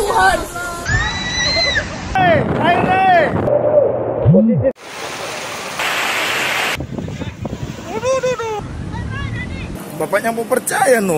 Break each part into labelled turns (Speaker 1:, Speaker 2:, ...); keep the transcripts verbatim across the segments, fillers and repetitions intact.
Speaker 1: Tuhan.
Speaker 2: Hei, air posisi. Bapaknya mau percaya no.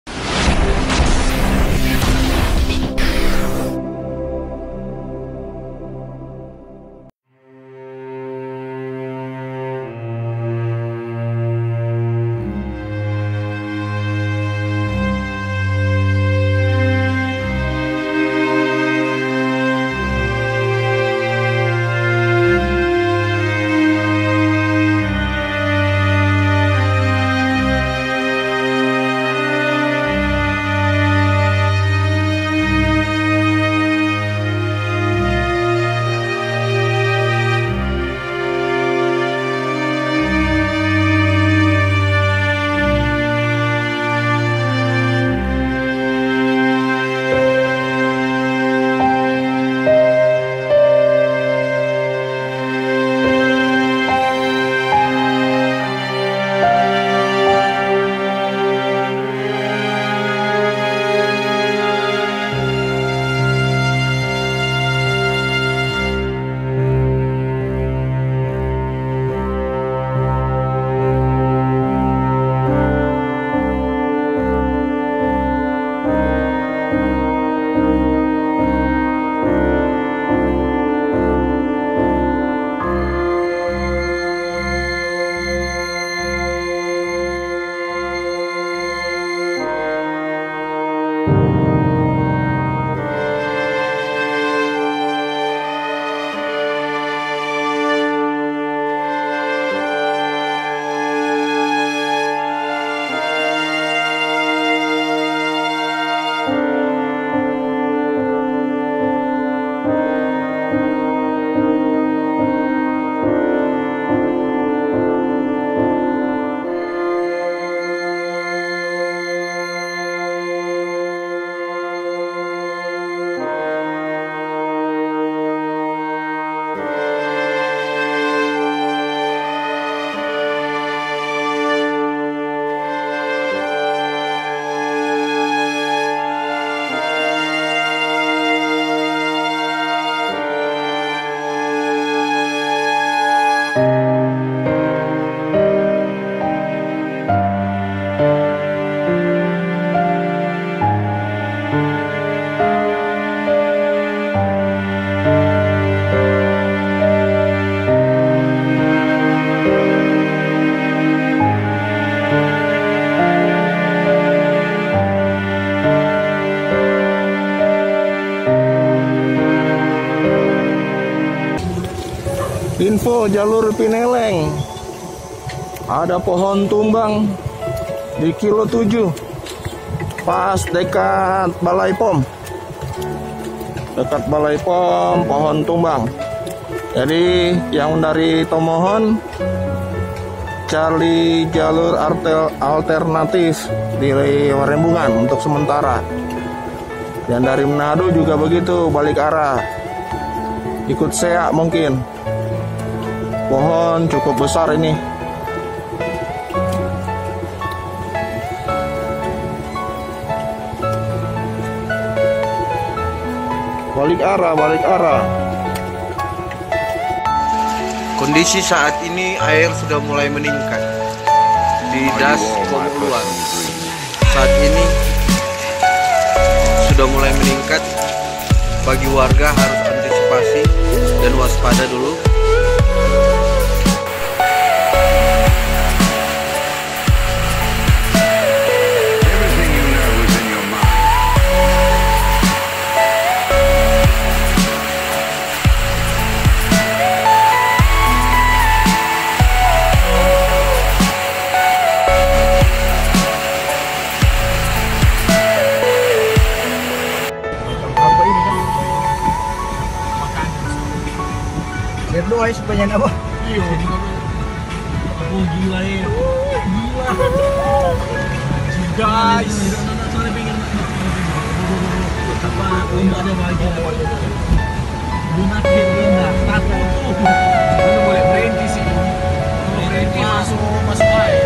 Speaker 2: Info jalur Pineleng, ada pohon tumbang di kilo tujuh, pas dekat Balai Pom, dekat Balai Pom pohon tumbang. Jadi yang dari Tomohon cari jalur alternatif di Warembungan untuk sementara. Dan dari Manado juga begitu, balik arah, ikut Seak mungkin. Pohon cukup besar ini. Balik arah, balik arah.
Speaker 3: Kondisi saat ini air sudah mulai meningkat di das Komuluan. Saat ini sudah mulai meningkat. Bagi warga harus antisipasi dan waspada dulu.
Speaker 2: Berdoa supaya apa?
Speaker 1: Iya, oh gila ya, gila, guys. Apa lomba ada bahagia? Lunak dia, tato tuh. Mana boleh berhenti sih? Boleh berhenti masuk masuk air.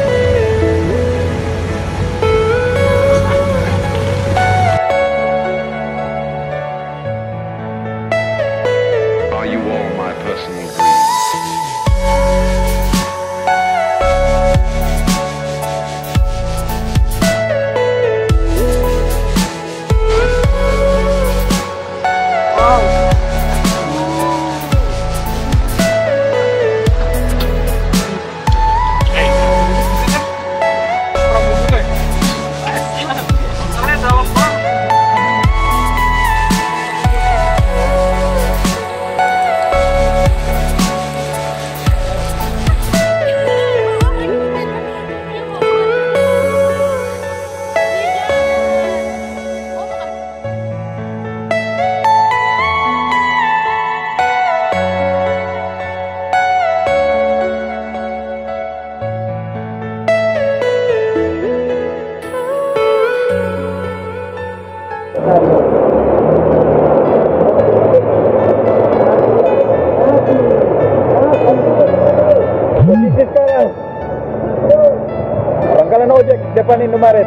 Speaker 4: Gojek depan Indomaret.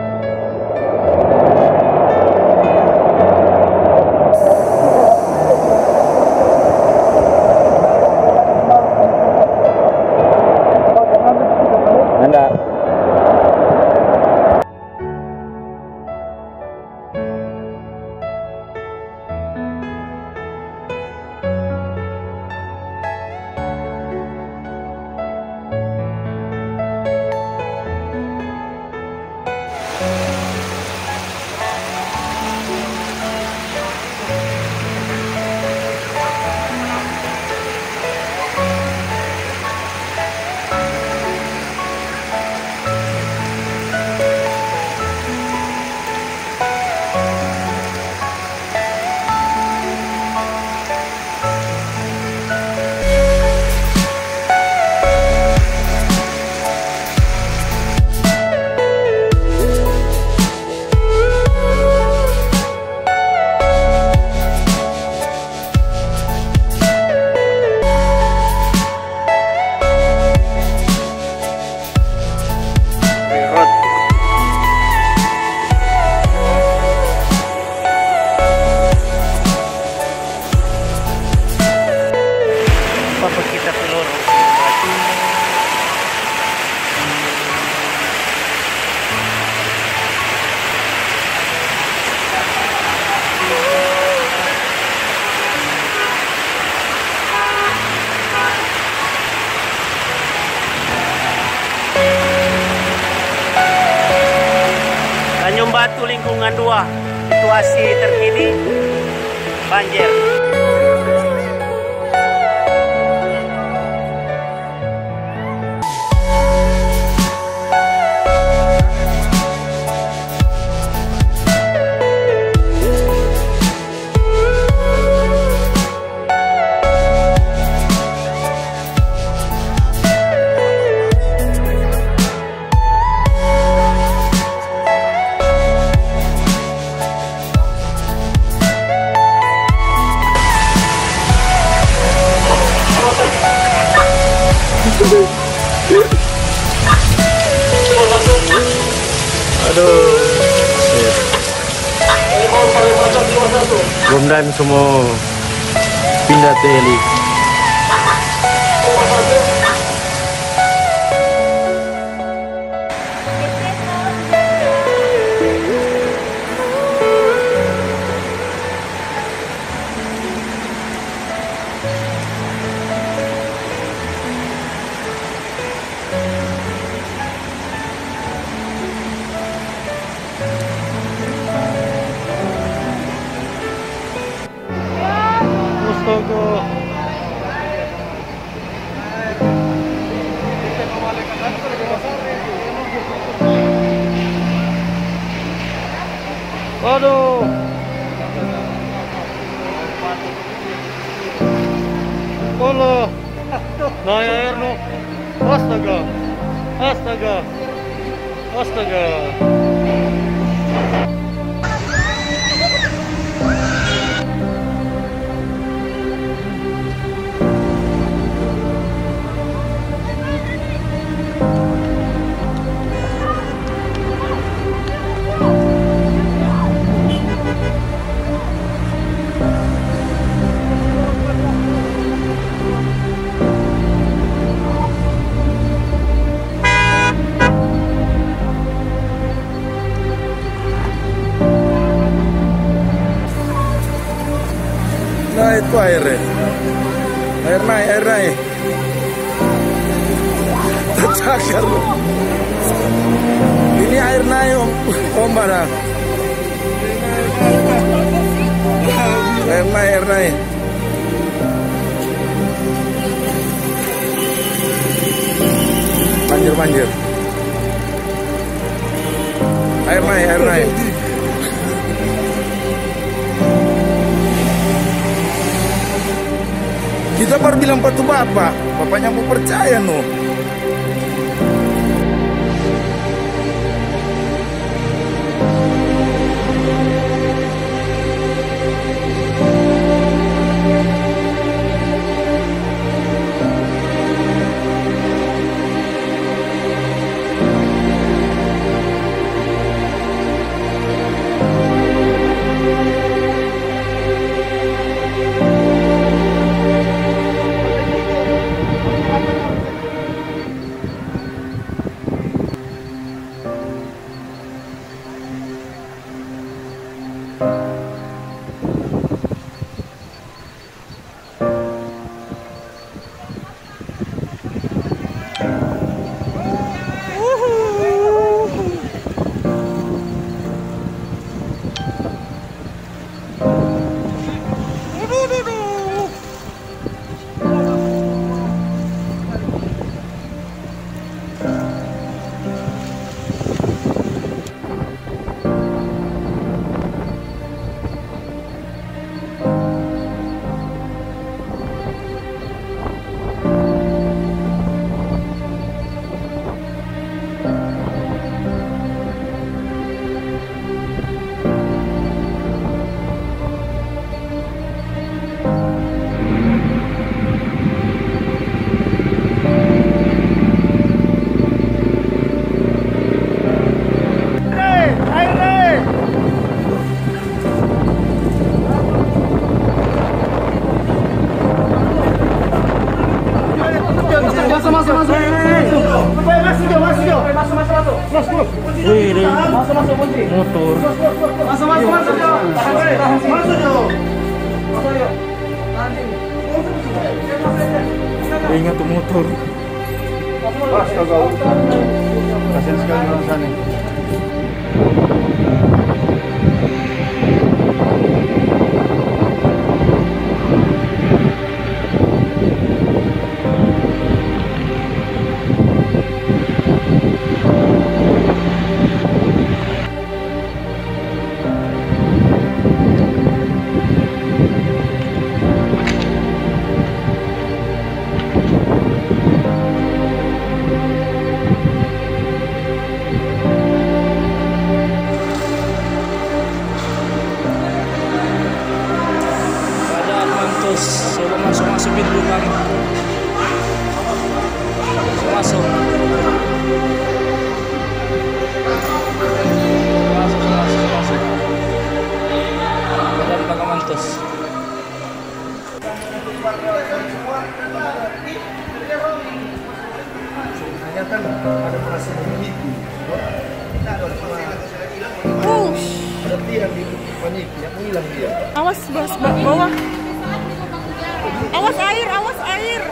Speaker 4: Anda.
Speaker 5: Tanjung Batu lingkungan dua, situasi terkini banjir.
Speaker 4: Aduh. Kemudian semua pindah teli. Astaga. Waduh. Allah. Naik air no. Astaga. Astaga. Astaga.
Speaker 2: Nah itu airnya. Air naik, air naik. Tercakar loh. Ini air naik om, om mana? Air naik, air naik. Banjir, banjir. Air naik, air naik. Kita baru bilang patu bapak, bapaknya mau percaya no.
Speaker 1: Masuk masuk kunci.
Speaker 4: Motor.
Speaker 1: Masuk masuk masuk Jo. Tahan sini, tahan sini. Masuk Jo. Masuk yuk. Tahan sini.
Speaker 4: Ingat tuh motor.
Speaker 1: Astaga.
Speaker 4: Kasian sekali orang sana.
Speaker 1: Coba masuk masuk pintu kan. Masuk masuk. Masuk masuk masuk. Badan belakang mantus.
Speaker 6: Awas bas bawah. Awas air, awas air.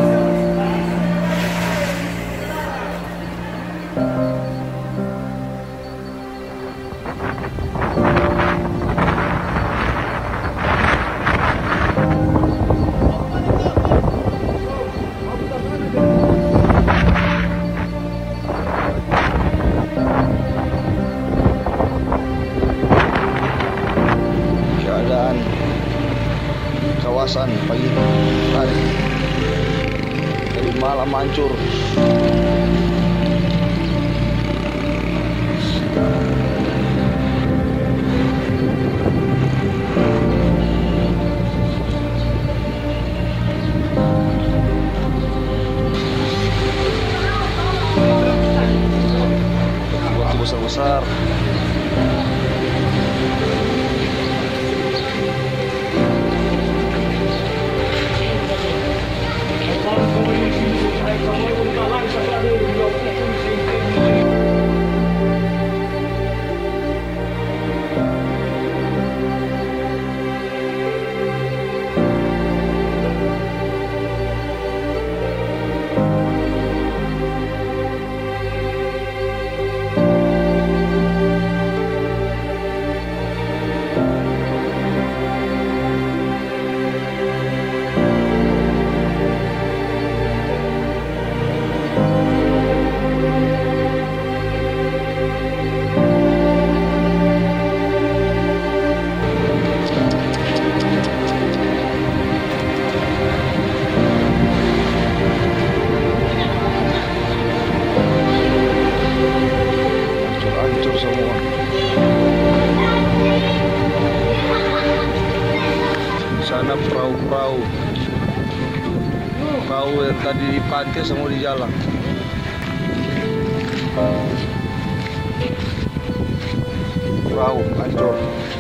Speaker 2: Keadaan kawasan pagi hari dari malam hancur. Batu besar-besar. Hancur semua. Di sana perahu-perahu, perahu yang tadi di pantai semua di jalan. Perahu hancur.